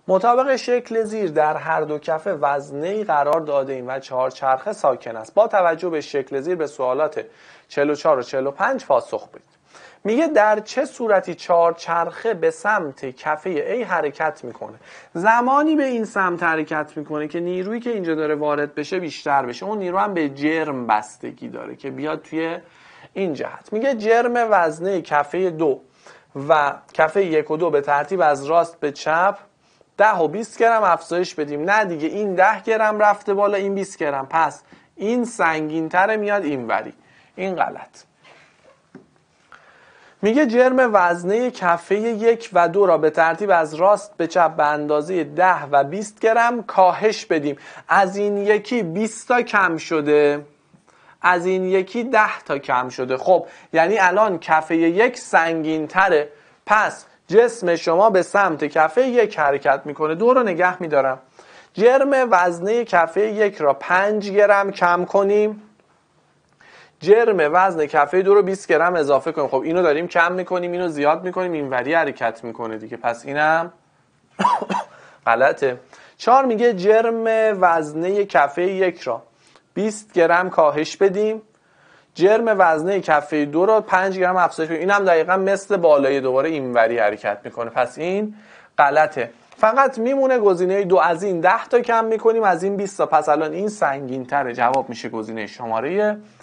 مطابق شکل زیر در هر دو کفه وزنه‌ای قرار داده ایم و چهارچرخه ساکن است. با توجه به شکل زیر به سوالات 44 و 45 پاسخ بدید. میگه در چه صورتی چهارچرخه به سمت کفه A حرکت میکنه؟ زمانی به این سمت حرکت میکنه که نیرویی که اینجا داره وارد بشه بیشتر بشه. اون نیرو هم به جرم بستگی داره که بیاد توی این جهت. میگه جرم وزنه کفه 2 و کفه 1 و 2 به ترتیب از راست به چپ 10 و 20 گرم افزایش بدیم. نه دیگه، این 10 گرم رفته بالا، این 20 گرم، پس این سنگین تره میاد اینوری. این غلط. میگه جرم وزنه کفه 1 و 2 را به ترتیب از راست به چپ به اندازه 10 و 20 گرم کاهش بدیم. از این یکی 20 تا کم شده، از این یکی 10 تا کم شده. خب یعنی الان کفه 1 سنگین تره، پس جسم شما به سمت کفه 1 حرکت میکنه. 2 رو نگه میدارم. جرم وزنه کفه 1 را 5 گرم کم کنیم، جرم وزن کفه 2 رو 20 گرم اضافه کنیم. خب اینو داریم کم میکنیم، اینو زیاد میکنیم، اینوری حرکت میکنه دیگه، پس اینم غلطه. 4 میگه جرم وزنه کفه 1 را 20 گرم کاهش بدیم، جرم وزنه کفه 2 رو 5 گرم افزایش بدیم. اینم دقیقاً مثل بالای دوباره اینوری حرکت میکنه، پس این غلطه. فقط میمونه گزینه 2. از این 10 تا کم میکنیم، از این 20 تا، پس الان این سنگین تره. جواب میشه گزینه شماره